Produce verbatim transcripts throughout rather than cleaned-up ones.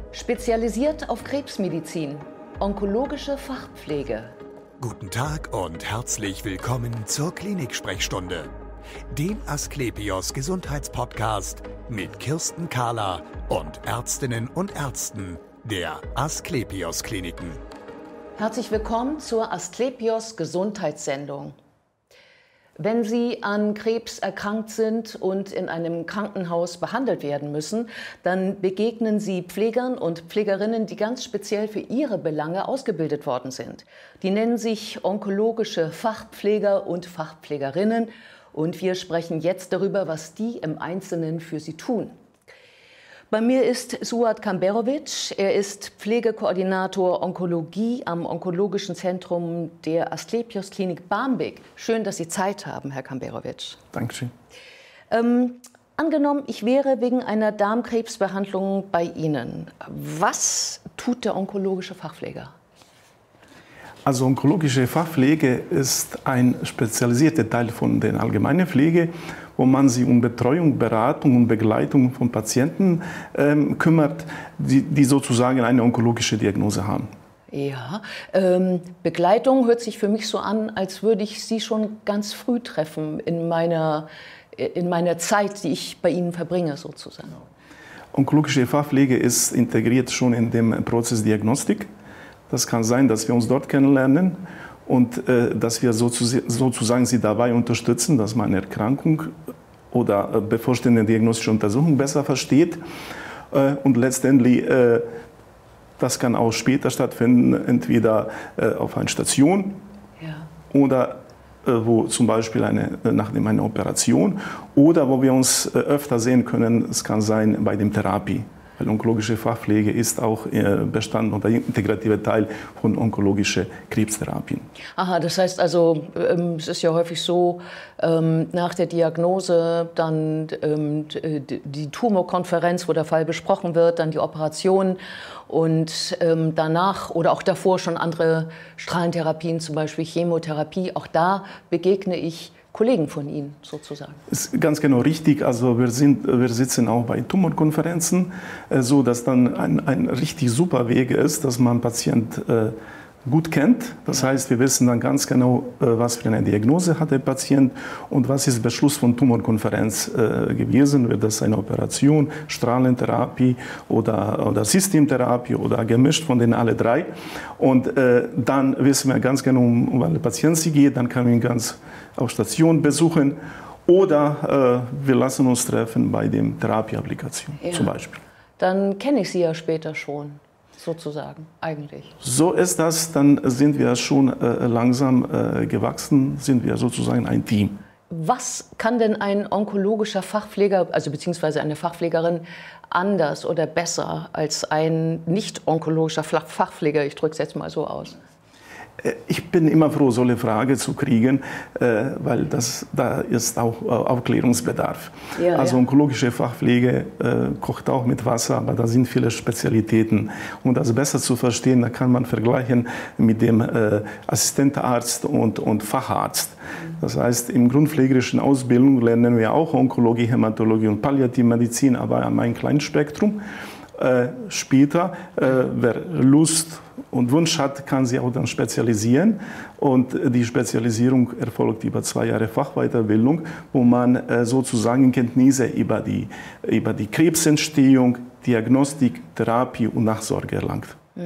Spezialisiert auf Krebsmedizin, onkologische Fachpflege. Guten Tag und herzlich willkommen zur Klinik-Sprechstunde, dem Asklepios Gesundheitspodcast mit Kirsten Kahler und Ärztinnen und Ärzten der Asklepios Kliniken. Herzlich willkommen zur Asklepios Gesundheitssendung. Wenn Sie an Krebs erkrankt sind und in einem Krankenhaus behandelt werden müssen, dann begegnen Sie Pflegern und Pflegerinnen, die ganz speziell für ihre Belange ausgebildet worden sind. Die nennen sich onkologische Fachpfleger und Fachpflegerinnen. Und wir sprechen jetzt darüber, was die im Einzelnen für Sie tun. Bei mir ist Suad Kamberovic. Er ist Pflegekoordinator Onkologie am Onkologischen Zentrum der Asklepios Klinik Barmbek. Schön, dass Sie Zeit haben, Herr Kamberovic. Dankeschön. Ähm, angenommen, ich wäre wegen einer Darmkrebsbehandlung bei Ihnen. Was tut der onkologische Fachpfleger? Also onkologische Fachpflege ist ein spezialisierter Teil von der allgemeinen Pflege, wo man sich um Betreuung, Beratung und Begleitung von Patienten ähm, kümmert, die, die sozusagen eine onkologische Diagnose haben. Ja, ähm, Begleitung hört sich für mich so an, als würde ich Sie schon ganz früh treffen in meiner, in meiner Zeit, die ich bei Ihnen verbringe sozusagen. Onkologische Fachpflege ist integriert schon in dem Prozess Diagnostik. Das kann sein, dass wir uns dort kennenlernen und äh, dass wir sozusagen sie dabei unterstützen, dass man eine Erkrankung oder äh, bevorstehende diagnostische Untersuchung besser versteht. Äh, und letztendlich, äh, das kann auch später stattfinden, entweder äh, auf einer Station ja. oder äh, wo zum Beispiel eine, nach einer Operation oder wo wir uns äh, öfter sehen können, es kann sein bei der Therapie. Weil onkologische Fachpflege ist auch Bestand und ein integrativer Teil von onkologischen Krebstherapien. Aha, das heißt also, ähm, es ist ja häufig so, ähm, nach der Diagnose dann ähm, die Tumorkonferenz, wo der Fall besprochen wird, dann die Operation und ähm, danach oder auch davor schon andere Strahlentherapien, zum Beispiel Chemotherapie. Auch da begegne ich Kollegen von Ihnen sozusagen. Das ist ganz genau richtig. Also wir, sind, wir sitzen auch bei Tumorkonferenzen, äh, so dass dann ein, ein richtig super Weg ist, dass man Patient äh, gut kennt. Das ja. heißt, wir wissen dann ganz genau, äh, was für eine Diagnose hat der Patient und was ist Beschluss von Tumorkonferenz äh, gewesen. Wird das eine Operation, Strahlentherapie oder, oder Systemtherapie oder gemischt von den alle drei. Und äh, dann wissen wir ganz genau, um welchen Patient sie geht. Dann kann man ihn ganz auf Station besuchen oder äh, wir lassen uns treffen bei dem Therapieapplikation ja. zum Beispiel. Dann kenne ich Sie ja später schon, sozusagen, eigentlich. So ist das, dann sind wir schon äh, langsam äh, gewachsen, sind wir sozusagen ein Team. Was kann denn ein onkologischer Fachpfleger, also beziehungsweise eine Fachpflegerin, anders oder besser als ein nicht-onkologischer Fachpfleger? Ich drücke es jetzt mal so aus. Ich bin immer froh, so eine Frage zu kriegen, weil das, da ist auch Aufklärungsbedarf. Ja, also ja. onkologische Fachpflege äh, kocht auch mit Wasser, aber da sind viele Spezialitäten. Um das besser zu verstehen, da kann man vergleichen mit dem äh, Assistentarzt und, und Facharzt. Das heißt, im grundpflegerischen Ausbildung lernen wir auch Onkologie, Hämatologie und Palliativmedizin, aber an einem kleinen Spektrum. Äh, später, äh, wer Lust und Wunsch hat, kann sie auch dann spezialisieren. Und die Spezialisierung erfolgt über zwei Jahre Fachweiterbildung, wo man äh, sozusagen Kenntnisse über die, über die Krebsentstehung, Diagnostik, Therapie und Nachsorge erlangt.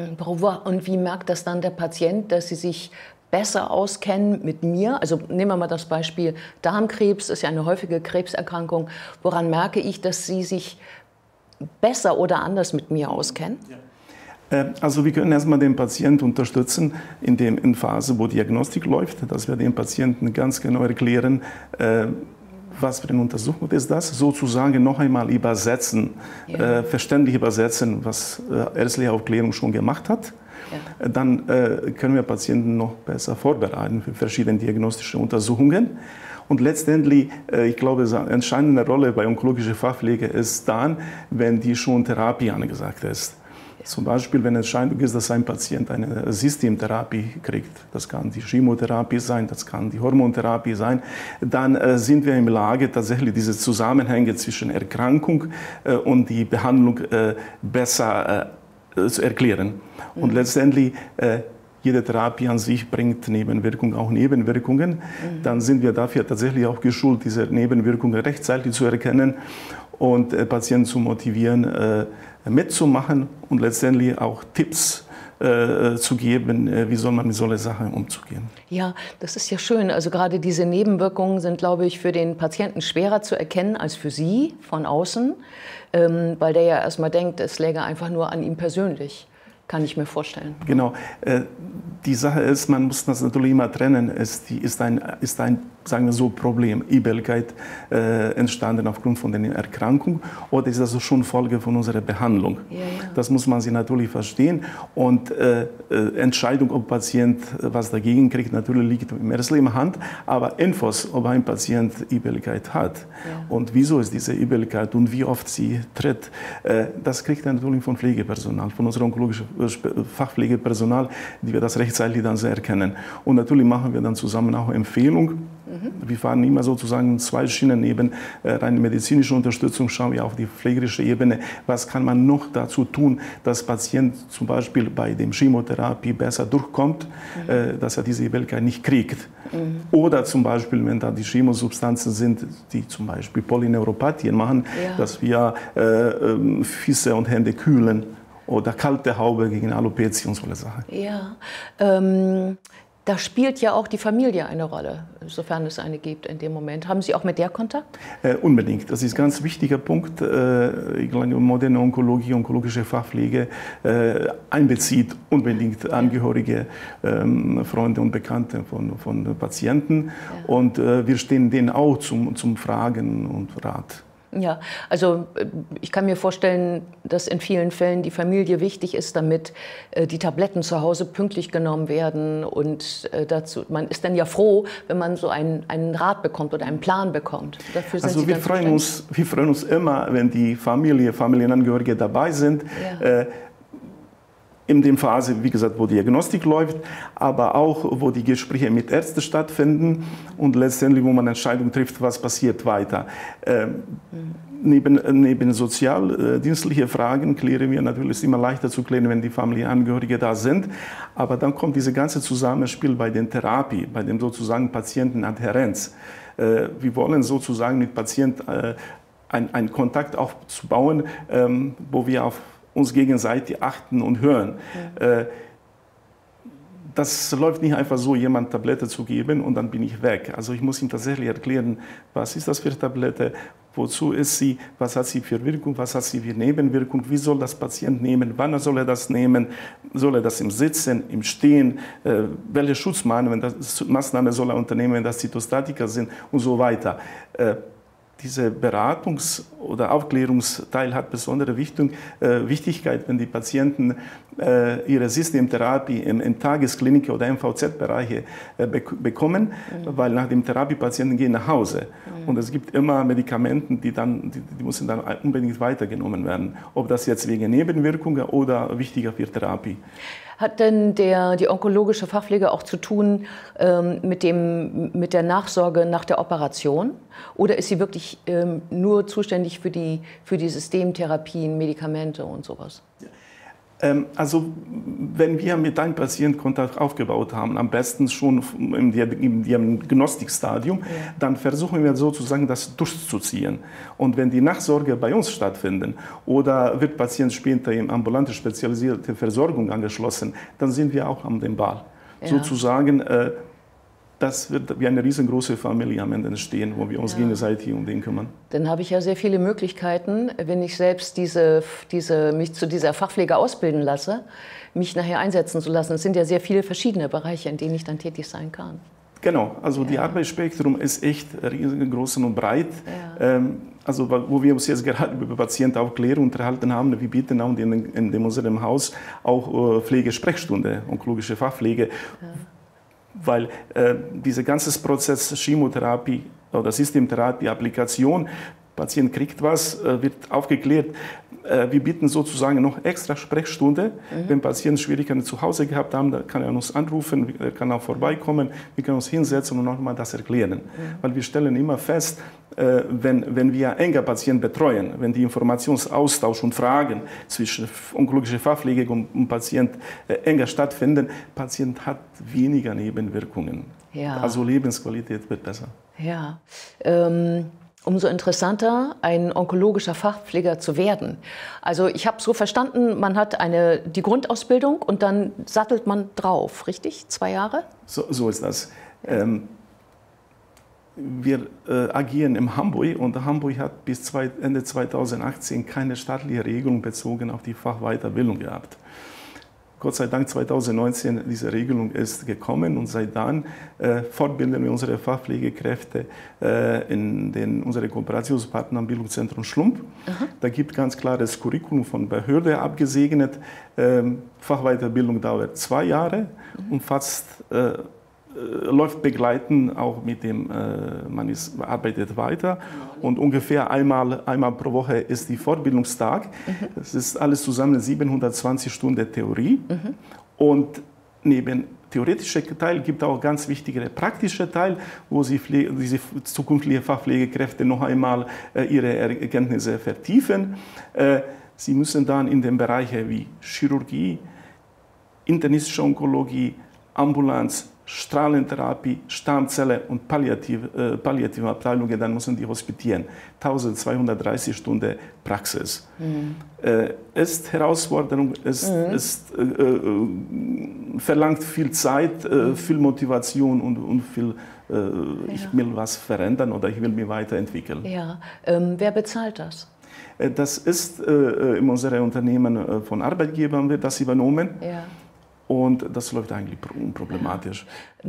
Und wie merkt das dann der Patient, dass sie sich besser auskennen mit mir? Also nehmen wir mal das Beispiel Darmkrebs, ist ja eine häufige Krebserkrankung. Woran merke ich, dass Sie sich besser oder anders mit mir auskennen? Ja. Also wir können erstmal den Patienten unterstützen in der in Phase, wo Diagnostik läuft, dass wir dem Patienten ganz genau erklären, äh, was für eine Untersuchung ist das, sozusagen noch einmal übersetzen, ja. äh, verständlich übersetzen, was äh, ärztliche Aufklärung schon gemacht hat. Ja. Dann äh, können wir Patienten noch besser vorbereiten für verschiedene diagnostische Untersuchungen. Und letztendlich, äh, ich glaube, eine entscheidende Rolle bei onkologischer Fachpflege ist dann, wenn die schon Therapie angesagt ist. Zum Beispiel, wenn es Entscheidung ist, dass ein Patient eine Systemtherapie kriegt, das kann die Chemotherapie sein, das kann die Hormontherapie sein, dann äh, sind wir in der Lage, tatsächlich diese Zusammenhänge zwischen Erkrankung äh, und die Behandlung äh, besser äh, äh, zu erklären. Mhm. Und letztendlich, äh, jede Therapie an sich bringt Nebenwirkungen, auch Nebenwirkungen. Mhm. Dann sind wir dafür tatsächlich auch geschult, diese Nebenwirkungen rechtzeitig zu erkennen und äh, Patienten zu motivieren, äh, mitzumachen und letztendlich auch Tipps äh, zu geben, äh, wie soll man mit solchen Sachen umzugehen. Ja, das ist ja schön. Also gerade diese Nebenwirkungen sind, glaube ich, für den Patienten schwerer zu erkennen als für Sie von außen, ähm, weil der ja erstmal denkt, es läge einfach nur an ihm persönlich. Kann ich mir vorstellen. Genau. Die Sache ist, man muss das natürlich immer trennen. Es ist ein, ist ein sagen wir so, Problem, Übelkeit äh, entstanden aufgrund von der Erkrankung oder ist das schon Folge von unserer Behandlung? Ja, ja. Das muss man sich natürlich verstehen. Und äh, Entscheidung, ob Patient was dagegen kriegt, natürlich liegt im ersten Hand. Aber Infos, ob ein Patient Übelkeit hat ja. und wieso ist diese Übelkeit und wie oft sie tritt, äh, das kriegt er natürlich von Pflegepersonal, von unserem onkologischen Fachpflegepersonal, die wir das rechtzeitig dann so erkennen. Und natürlich machen wir dann zusammen auch Empfehlungen. Mhm. Wir fahren immer sozusagen zwei Schienen neben äh, rein medizinische Unterstützung, schauen wir auf die pflegerische Ebene. Was kann man noch dazu tun, dass der Patient zum Beispiel bei der Chemotherapie besser durchkommt, mhm. äh, dass er diese Übelkeit nicht kriegt. Mhm. Oder zum Beispiel, wenn da die Chemosubstanzen sind, die zum Beispiel Polyneuropathien machen, ja. dass wir äh, äh, Füße und Hände kühlen. Oder kalte Haube gegen Alopecia und solche Sachen. Ja, ähm, da spielt ja auch die Familie eine Rolle, sofern es eine gibt in dem Moment. Haben Sie auch mit der Kontakt? Äh, unbedingt. Das ist ein ganz wichtiger Punkt. Äh, ich glaube, moderne Onkologie, onkologische Fachpflege äh, einbezieht unbedingt Angehörige, ähm, Freunde und Bekannte von, von Patienten. Ja. Und äh, wir stehen denen auch zum, zum Fragen und Rat. Ja, also ich kann mir vorstellen, dass in vielen Fällen die Familie wichtig ist, damit äh, die Tabletten zu Hause pünktlich genommen werden. Und äh, dazu, man ist dann ja froh, wenn man so einen, einen Rat bekommt oder einen Plan bekommt. Dafür sind also Sie wir freuen uns, wir freuen uns immer, wenn die Familie, Familienangehörige dabei sind. Ja. Äh, in der Phase, wie gesagt, wo die Diagnostik läuft, aber auch, wo die Gespräche mit Ärzten stattfinden und letztendlich, wo man Entscheidungen trifft, was passiert weiter. Ähm, mhm. Neben, neben sozialdienstlichen Fragen klären wir natürlich, ist immer leichter zu klären, wenn die Familienangehörige da sind, aber dann kommt dieses ganze Zusammenspiel bei der Therapie, bei dem sozusagen Patientenadhärenz. Äh, wir wollen sozusagen mit Patienten äh, einen Kontakt aufzubauen, ähm, wo wir auf uns gegenseitig achten und hören. Ja. Das läuft nicht einfach so, jemand Tablette zu geben und dann bin ich weg. Also ich muss ihm tatsächlich erklären, was ist das für eine Tablette, wozu ist sie, was hat sie für Wirkung, was hat sie für Nebenwirkung, wie soll das Patient nehmen, wann soll er das nehmen, soll er das im Sitzen, im Stehen, äh, welche Schutzmaßnahmen soll er unternehmen, wenn das Zytostatika sind und so weiter. Äh, Dieser Beratungs- oder Aufklärungsteil hat besondere Wichtung, äh, Wichtigkeit, wenn die Patienten äh, ihre Systemtherapie im, im Tagesklinik oder M V Z-Bereiche äh, bek bekommen, mhm. weil nach dem Therapiepatienten gehen nach Hause. Mhm. Und es gibt immer Medikamente, die, dann, die, die müssen dann unbedingt weitergenommen werden. Ob das jetzt wegen Nebenwirkungen oder wichtiger für Therapie. Hat denn der, die onkologische Fachpflege auch zu tun ähm, mit, dem, mit der Nachsorge nach der Operation? Oder ist sie wirklich ähm, nur zuständig für die, für die Systemtherapien, Medikamente und sowas? Ja. Ähm, also wenn wir mit einem Patienten Kontakt aufgebaut haben, am besten schon im, im Diagnostikstadium, ja. dann versuchen wir sozusagen das durchzuziehen. Und wenn die Nachsorge bei uns stattfindet oder wird Patient später in ambulante spezialisierte Versorgung angeschlossen, dann sind wir auch an dem Ball. Ja. Sozusagen, äh, das wird wie eine riesengroße Familie am Ende entstehen, wo wir uns ja. gegenseitig um den kümmern. Dann habe ich ja sehr viele Möglichkeiten, wenn ich selbst diese, diese, mich zu dieser Fachpflege ausbilden lasse, mich nachher einsetzen zu lassen. Es sind ja sehr viele verschiedene Bereiche, in denen ich dann tätig sein kann. Genau, also ja. die Arbeitsspektrum ist echt riesengroß und breit. Ja. Ähm, also wo wir uns jetzt gerade über Patientenaufklärung unterhalten haben, wir bieten auch in, in, in unserem Haus auch äh, Pflegesprechstunde, onkologische Fachpflege. Ja. Weil äh, dieser ganze Prozess Chemotherapie oder Systemtherapie, Applikation, Patient kriegt was, äh, wird aufgeklärt. Äh, wir bieten sozusagen noch extra Sprechstunde. Mhm. Wenn Patienten Schwierigkeiten zu Hause gehabt haben, dann kann er uns anrufen, er kann auch vorbeikommen, wir können uns hinsetzen und nochmal das erklären. Mhm. Weil wir stellen immer fest, wenn, wenn wir enger Patienten betreuen, wenn die Informationsaustausch und Fragen zwischen onkologischer Fachpflege und, und Patient enger stattfinden, der Patient hat weniger Nebenwirkungen. Ja. Also Lebensqualität wird besser. Ja. Ähm Umso interessanter, ein onkologischer Fachpfleger zu werden. Also ich habe so verstanden, man hat eine, die Grundausbildung und dann sattelt man drauf, richtig? Zwei Jahre? So, so ist das. Ähm, wir äh, agieren in Hamburg und Hamburg hat bis zwei, Ende zweitausendachtzehn keine staatliche Regelung bezogen auf die Fachweiterbildung gehabt. Gott sei Dank zweitausendneunzehn diese Regelung ist gekommen und seit dann äh, fortbilden wir unsere Fachpflegekräfte äh, in den, unsere Kooperationspartner am Bildungszentrum Schlump. Aha. Da gibt ganz klares Curriculum von Behörde abgesegnet. Ähm, Fachweiterbildung dauert zwei Jahre mhm. und fast äh, läuft begleitend auch mit dem, äh, man ist, arbeitet weiter und ungefähr einmal, einmal pro Woche ist die Fortbildungstag. Mhm. Das ist alles zusammen siebenhundertzwanzig Stunden Theorie mhm. und neben theoretischen Teil gibt es auch ganz wichtige praktische Teil, wo sie Pflege, diese zukünftige Fachpflegekräfte noch einmal äh, ihre Erkenntnisse vertiefen. Äh, sie müssen dann in den Bereichen wie Chirurgie, internistische Onkologie, Ambulanz, Strahlentherapie, Stammzelle und Palliativ, äh, palliative Abteilungen, dann müssen die hospitieren. eintausendzweihundertdreißig Stunden Praxis. Mhm. Äh, ist Herausforderung, ist, mhm. ist, äh, äh, verlangt viel Zeit, äh, viel Motivation und, und viel, äh, ja. ich will was verändern oder ich will mich weiterentwickeln. Ja. Ähm, wer bezahlt das? Das ist äh, in unserem Unternehmen äh, von Arbeitgebern wird das übernommen. Ja. Und das läuft eigentlich unproblematisch.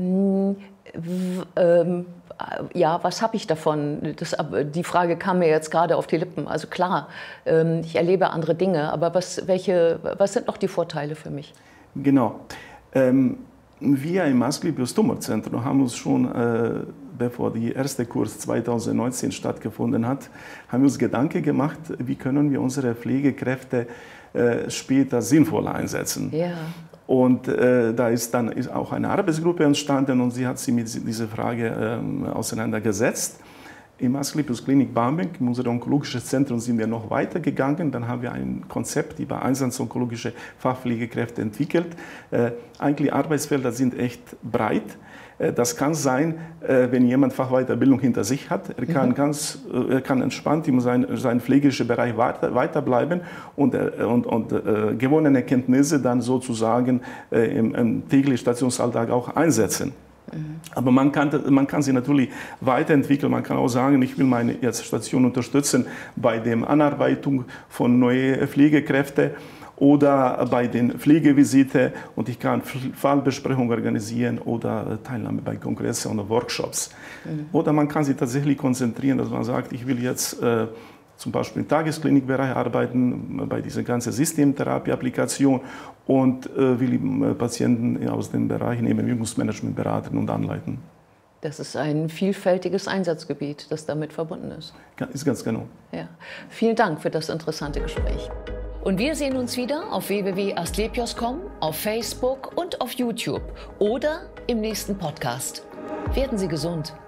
Ja, was habe ich davon? Das, die Frage kam mir jetzt gerade auf die Lippen. Also klar, ich erlebe andere Dinge, aber was, welche, was sind noch die Vorteile für mich? Genau. Wir im Asklepios Tumorzentrum haben uns schon, bevor der erste Kurs zweitausendneunzehn stattgefunden hat, haben wir uns Gedanken gemacht, wie können wir unsere Pflegekräfte später sinnvoll einsetzen. Ja. Und äh, da ist dann ist auch eine Arbeitsgruppe entstanden und sie hat sich mit dieser Frage ähm, auseinandergesetzt. Im Asklepios Klinik Barmbek, in unserem onkologischen Zentrum, sind wir noch weitergegangen. Dann haben wir ein Konzept über einsatzonkologische Fachpflegekräfte entwickelt. Äh, eigentlich Arbeitsfelder sind echt breit. Das kann sein, wenn jemand Fachweiterbildung hinter sich hat. Er kann, mhm. ganz, er kann entspannt in seinem sein pflegerischen Bereich weiter, weiterbleiben und, und, und äh, gewonnene Kenntnisse dann sozusagen äh, im, im täglichen Stationsalltag auch einsetzen. Mhm. Aber man kann, man kann sie natürlich weiterentwickeln. Man kann auch sagen, ich will meine jetzt Station unterstützen bei der Anarbeitung von neuen Pflegekräften oder bei den Pflegevisiten und ich kann Fallbesprechungen organisieren oder Teilnahme bei Kongressen oder Workshops. Mhm. Oder man kann sich tatsächlich konzentrieren, dass man sagt, ich will jetzt äh, zum Beispiel im Tagesklinikbereich arbeiten, bei dieser ganzen Systemtherapie-Applikation und äh, will Patienten aus dem Bereich Nebenwirkungsmanagement beraten und anleiten. Das ist ein vielfältiges Einsatzgebiet, das damit verbunden ist. Ja, ist ganz genau. Ja. Vielen Dank für das interessante Gespräch. Und wir sehen uns wieder auf w w w punkt asklepios punkt com, auf Facebook und auf YouTube oder im nächsten Podcast. Werden Sie gesund!